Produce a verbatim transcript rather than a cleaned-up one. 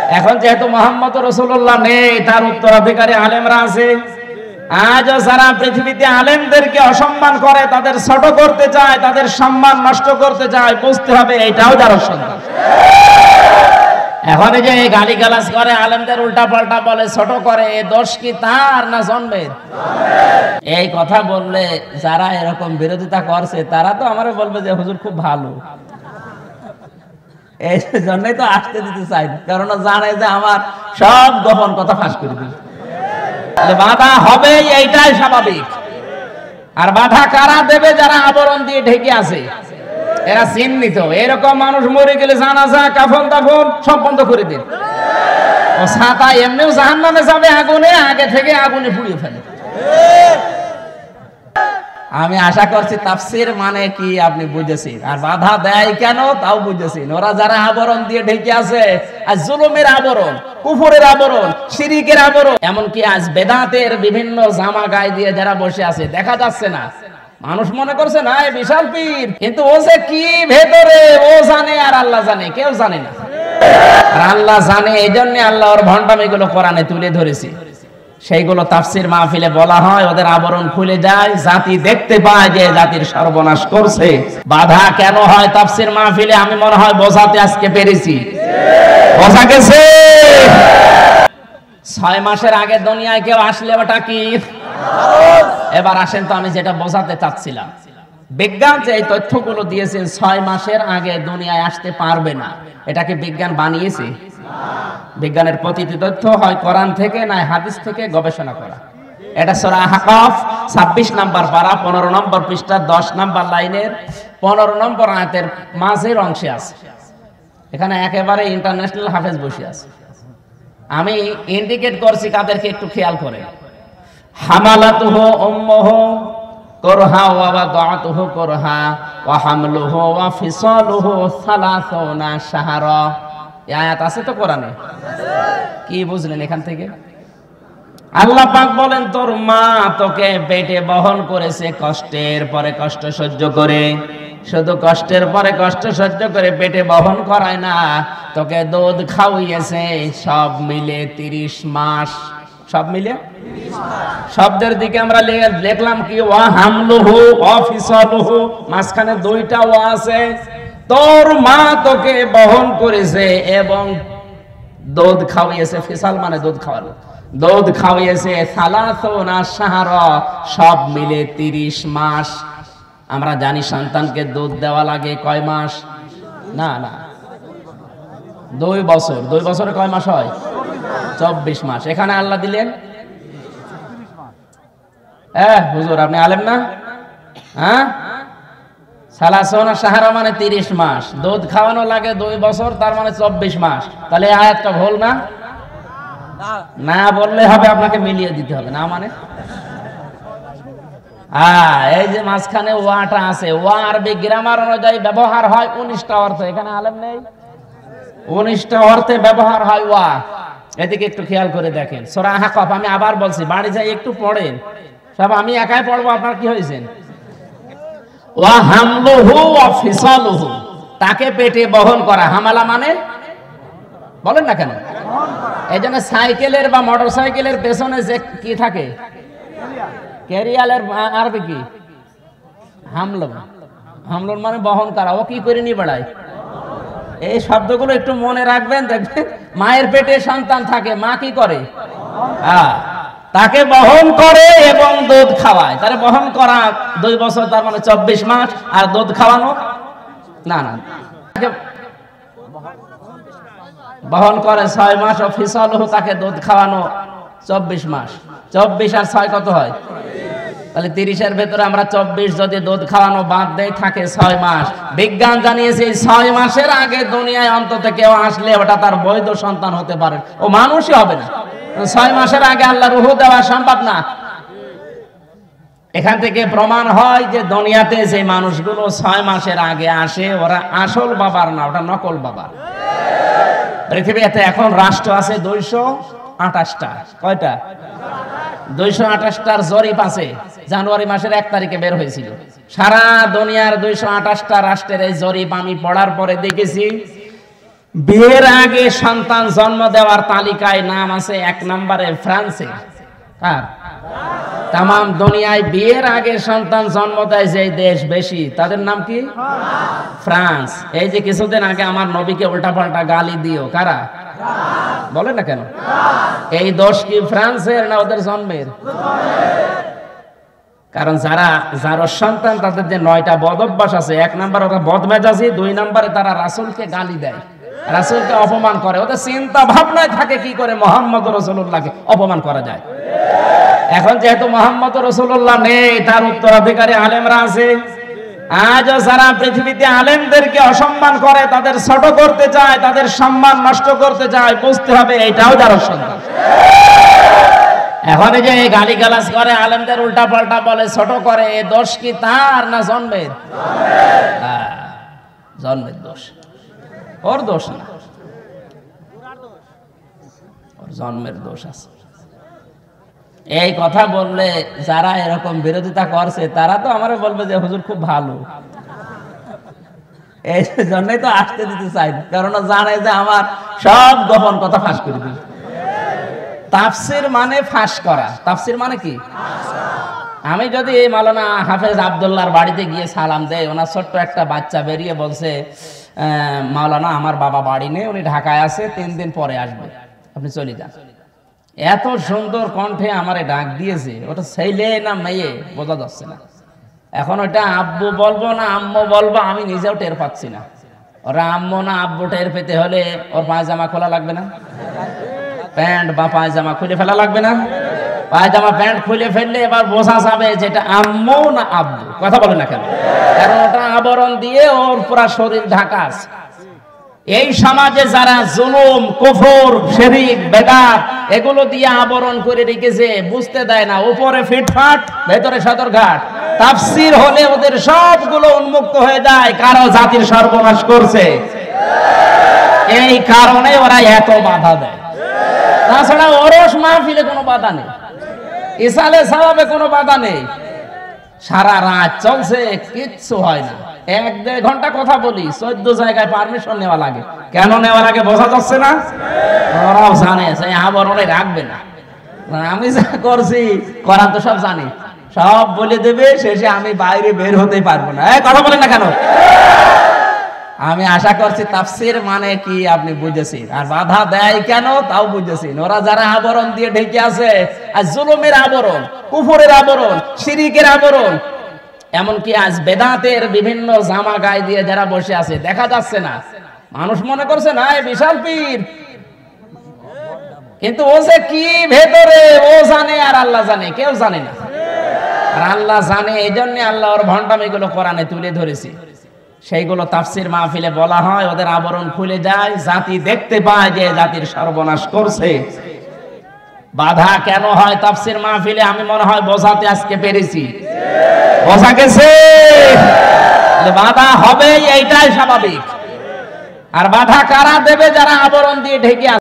এখন যেহেতু মুহাম্মদ রাসূলুল্লাহ নেই, তার উত্তরাধিকারী আলেমরা আছে। আজও যারা পৃথিবীতে আলেমদেরকে অসম্মান করে, তাদের ছোট করতে চায়, তাদের সম্মান নষ্ট করতে চায়, বুঝতে হবে এটাও যারা সন্তান। এখন যে গালিগালাজ করে, আলেমদের উল্টা পাল্টা বলে, ছোট করে, এ দোষ কি তার না জন্মের? এই কথা বললে যারা এরকম বিরোধিতা করছে তারা তো আমারে বলবে যে হুজুর খুব ভালো। এই জন্যই তো আসতে দিতে চাই না, কারণ জানে যে আমার সব গোপন কথা ফাঁস করে দিবে। বাধা হবে, এইটাই স্বাভাবিক। আর বাধা কারা দেবে? যারা আবরণ দিয়ে ঢেকে আছে, এরা চিহ্নিত। এরকম মানুষ মরে গেলে জানাজা, কাফন দাফন সব বন্ধ করে দিন। ও ছাতা এমনিও জাহান্নামে যাবে আগুনে, আগে থেকে আগুনে পুড়িয়ে ফেলে। আমি আশা করছি তাফসীর মানে কি আপনি বুঝেছেন, আর বাধা দেয় কেন তাও বুঝেছেন। ওরা যারা আবরণ দিয়ে ঢেকে আছে, আর জুলুমের আবরণ, কুফরের আবরণ, শিরিকের আবরণ, এমনকি আজ বেদাতের বিভিন্ন জামা গায়ে দিয়ে যারা বসে আছে, দেখা যাচ্ছে না। মানুষ মনে করছে না এ বিশাল পীর, কিন্তু ও যে কি ভেতরে ও জানে, আর আল্লাহ জানে, কেউ জানে না। আর আল্লাহ জানে, এই জন্য আল্লাহ ওর ভণ্ডামিগুলো কোরআনে তুলে ধরেছে। সেইগুলো তাফসীর মাহফিলে বলা হয়, ওদের আবরণ খুলে যায়, জাতি দেখতে পায় যে জাতির সর্বনাশ করছে। বাধা কেন হয় তাফসীর মাহফিলে আমি মনে হয় বোঝাতে আজকে পেরেছি। বোঝা গেছে? ছয় মাসের আগে দুনিয়ায় কেউ আসলে ওটা কি? এবার আসেন তো আমি যেটা বোঝাতে চাচ্ছিলাম, বিজ্ঞান যে এই তথ্যগুলো দিয়েছেন ছয় মাসের আগে দুনিয়ায় আসতে পারবে না, এটাকে বিজ্ঞান বানিয়েছে? বিজ্ঞানের প্রতিটি তথ্য হয় কোরআন থেকে না হাদিস থেকে গবেষণা করা। এটা সূরা আহকাফ ছাব্বিশ নাম্বার পারা পনেরো নম্বর পৃষ্ঠা দশ নাম্বার লাইনের পনেরো নম্বর আয়াতের মাঝের অংশে আছে। এখানে একেবারে ইন্টারন্যাশনাল হাফেজ বসে আছে। আমি ইন্ডিকেট করছি কাদেরকে একটু খেয়াল করে। হামালাতুহু উম্মুহু করহা ওয়া ওয়াদাতুহু করহা ওয়া হামলুহু ওয়া ফিসালুহু সালাসুনা শাহরা। এই আয়াত আছে তো কোরআনে? কি বুঝলেন এখান থেকে? আল্লাহ পাক বলেন তোর মা তোকে পেটে বহন করেছে কষ্টের পরে কষ্ট সহ্য করে, শুধু কষ্টের পরে কষ্ট সহ্য করে পেটে বহন করায় না, তোকে দুধ খাওয়িয়েছে সব মিলে তিরিশ মাস। সব মিলে শব্দের দিকে আমরা দেখলাম কি ওয়া হামলুহু ওয়া ফিসালুহু, মাঝখানে দুইটা ওয়া আছে। তোর মা তোকে বহন করেছে এবং দুধ খাওয়িয়েছে, ফিসাল মানে দুধ খাওয়ানো, দুধ খাওয়িয়েছে সালাসুনা শাহরা, সব মিলে তিরিশ মাস। আমরা জানি সন্তানকে দুধ দেওয়া লাগে কয় মাস? না না দুই বছর। দুই বছরে কয় মাস হয়? চব্বিশ মাস। এখানে আল্লাহ দিলেন হ্যাঁ হুজুর আপনি আলেম না? হ্যাঁ, সালাসুনা শাহরা মানে তিরিশ মাস, দুধ খাওয়ানো লাগে দুই বছর, তার মানে চব্বিশ মাস। তাহলে আয়াতটা ভুল না? না বললে হবে, আপনাকে মিলিয়ে দিতে হবে। না মানে হ্যাঁ, এই যে মাঝখানে ওয়াটা আছে, ওয়া আরবি গ্রামার অনুযায়ী ব্যবহার হয় উনিশটা অর্থ। এখানে আলেম নেই? উনিশটা অর্থে ব্যবহার হয় ওয়া। এদিকে একটু খেয়াল করে দেখেন সূরা আহকাফ। আমি আবার বলছি, বাড়ি যাই একটু পড়েন সব, আমি একাই পড়বো, আপনার কি হয়েছেন? ওয়া হামলুহু ওয়া ফিসালুহু, তাকে পেটে বহন করা। হামালা মানে বলেন না কেন? এই জন্য সাইকেলের বা মোটর সাইকেলের পেছনে যে কি থাকে, ক্যারিয়ালের আরবি কি? হামলুন। হামলুন মানে বহন করা। ও কি করে নিয়ে বেড়ায়? এই শব্দগুলো একটু মনে রাখবেন। দেখবেন মায়ের পেটে সন্তান থাকে, মা কি করে? হ্যাঁ, তাকে বহন করে এবং দুধ খাওয়ায়। তারে বহন করা দুই বছর, তার মানে চব্বিশ মাস। আর দুধ খাওয়ানো না না বহন করে ছয় মাস। ও ফিসালুহু, তাকে দুধ খাওয়ানো চব্বিশ মাস। চব্বিশ আর ছয় কত হয়? তাহলে তিরিশের ভেতরে আমরা চব্বিশ যদি দুধ খাওয়ানো বাদ দেয় থাকে ছয় মাস। বিজ্ঞান জানিয়েছে ছয় মাসের আগে দুনিয়ায় অন্তত কেউ আসলে ওটা তার বৈধ সন্তান হতে পারে, ও মানুষই হবে না। ছয় মাসের আগে আল্লাহ রূহ দেওয়া সম্ভব না। এখান থেকে প্রমাণ হয় যে দুনিয়াতে যে মানুষগুলো ছয় মাসের আগে আসে ওরা আসল বাবার না, ওটা নকল বাবার। পৃথিবীতে এখন রাষ্ট্র আছে দুইশো আঠাশটা। কয়টা? দুইশো আঠাশটার জরিপ আছে, জানুয়ারি মাসের এক তারিখে বের হয়েছিল। সারা দুনিয়ার দুইশো আঠাশটা রাষ্ট্রের এই জরিপ আমি পড়ার পরে দেখেছি বিয়ের আগে সন্তান জন্ম দেওয়ার তালিকায় নাম আছে এক নম্বরে ফ্রান্সে। কার? তাম দুনিয়ায় বিয়ের আগে সন্তান জন্ম দেয় যে দেশ বেশি, তাদের নাম কি? ফ্রান্স। এই যে কিছুদিন আগে আমার নবীকে উল্টাপাল্টা গালি দিও, কারা? বলে না কেন? এই দোষ কি ফ্রান্সের না ওদের জন্মের? কারণ যারা যার সন্তান তাদের যে নয়টা বদ অভ্যাস আছে, এক নাম্বার ওরা বদমেজাজি, দুই নাম্বারে তারা রাসূলকে গালি দেয়, রাসূলকে অপমান করে। ওদের চিন্তা ভাবনায় থাকে কি করে মুহাম্মদ রাসূলুল্লাহকে অপমান করা যায়। এখন যেহেতু মুহাম্মদ রাসূলুল্লাহ নেই, তার উত্তরাধিকারী আলেমরা আছে। আজও যারা পৃথিবীতে আলেমদেরকে অসম্মান করে, তাদের ছোট করতে চায়, তাদের সম্মান নষ্ট করতে চায়, বুঝতে হবে এটাও যার সন্তান। এখন এই যে গালিগালাজ করে, আলেমদের উল্টা পাল্টা বলে, ছোট করে, এ দোষ কি তার না জন্মের? জন্মের দোষ, ওর দোষ না, ওর জন্মের দোষ আছে। এই কথা বললে যারা এরকম বিরোধিতা করছে তারা তো আমারে বলবে যে হুজুর খুব ভালো। এই জন্যই তো আসতে দিতে চাই না, কারণ জানে যে আমার সব গোপন কথা ফাঁস করে দিবে। তাফসির মানে ফাঁস করা। তাফসির মানে কি? আমি যদি এই মাওলানা হাফেজ আব্দুল্লাহর বাড়িতে গিয়ে সালাম দেই, ওনার ছোট্ট একটা বাচ্চা বেরিয়ে বলছে, মাওলানা আমার বাবা বাড়ি নেই, উনি ঢাকায় আছে, তিন দিন পরে আসবে, আপনি চলে যান। এত সুন্দর কণ্ঠে আমারে ডাক দিয়েছে, ওটা ছেলে না মেয়ে বোঝা যাচ্ছে না। এখন ওটা আব্বু বলবো না আম্মু বলবো আমি নিজেও টের পাচ্ছি না। ওরা আম্মু না আব্বু টের পেতে হলে ওর পায়জামা খোলা লাগবে না? প্যান্ট বা পায়জামা খুলে ফেলা লাগবে না? পায়জামা প্যান্ট খুলে ফেললে এবার বোঝা যাবে যেটা আম্মু না আব্বু। কথা বলে না কেন? কারণ ওটা আবরণ দিয়ে ওর পুরা শরীর ঢাকা আছে। এই সমাজে যারা জুলুম, কুফর, শিরক, বেদাত এগুলো দিয়ে আবরণ করে রেখেছে, বুঝতে দেয় না, উপরে ফিটফাট ভেতরে সদরঘাট। তাফসীর হলে ওদের সবগুলো উন্মুক্ত হয়ে যায়, কারো জাতির সর্বনাশ করছে। এই কারণে ওরা এত বাধা দেয়। তাছাড়া ওরস মাহফিলে কোনো বাধা নেই, ইসালে সাওয়াবে কোনো বাধা নেই, সারা রাত চলছে, কিচ্ছু হয় না। এক দেড় ঘন্টা কথা বলি, চোদ্দ জায়গায় পারমিশন নেওয়া লাগে। কেন নেওয়া লাগে বোঝা যাচ্ছে না? ওরাও জানে সেই আবরণে রাখবে না। আমি যা করছি করার তো সব জানি, সব বলে দেবে, শেষে আমি বাইরে বের হতে পারবো না। এই কথা বলেন না কেন? আমি আশা করছি তাফসীর মানে কি আপনি বুঝেছেন, আর বাধা দেয় কেন তাও বুঝেছেন। ওরা যারা আবরণ দিয়ে ঢেকে আছে, আর জুলুমের আবরণ, কুফরের আবরণ, শিরকের আবরণ, এমনকি আজ বেদাতের বিভিন্ন জামা গায়ে দিয়ে যারা বসে আছে, দেখা যাচ্ছে না, মানুষ মনে করছে না এই বিশাল পীর, কিন্তু ও যে কি ভেতরে ও জানে আর আল্লাহ জানে, কেউ জানে না। আর আল্লাহ জানে, এই জন্য আল্লাহ ওর ভণ্ডামিগুলো কোরআনে তুলে ধরেছে। সেইগুলো তাফসীর মাহফিলে বলা হয়, ওদের আবরণ খুলে যায়, জাতি দেখতে পায় যে জাতির সর্বনাশ করছে। বাধা কেন হয় তাফসীর মাহফিলে আমি মনে হয় বোঝাতে আজকে পেরেছি। বোঝা গেছে? বাধা হবে, এইটাই স্বাভাবিক। আর বাধা কারা দেবে? যারা আবরণ দিয়ে ঢেকে